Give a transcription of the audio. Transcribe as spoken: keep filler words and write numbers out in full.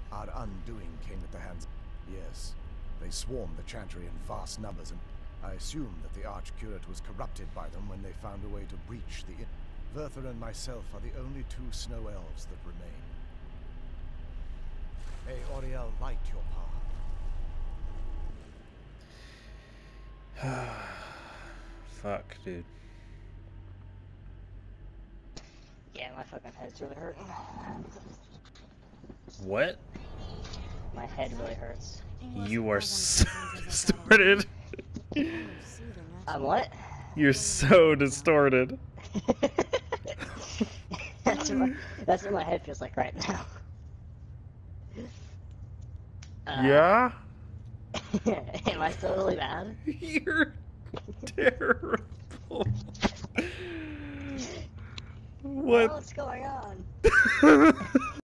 Our undoing came at the hands... Yes, they swarmed the Chantry in vast numbers, and I assume that the Archcurate was corrupted by them when they found a way to breach the... Verther and myself are the only two snow elves that remain. May Auriel light your path. Fuck, dude. Yeah, my fucking head's really hurting. What? My head really hurts. You are so distorted. I'm what? You're so distorted. that's, what my, that's what my head feels like right now. Uh, Yeah? Am I still really bad? You're terrible. What? What's going on?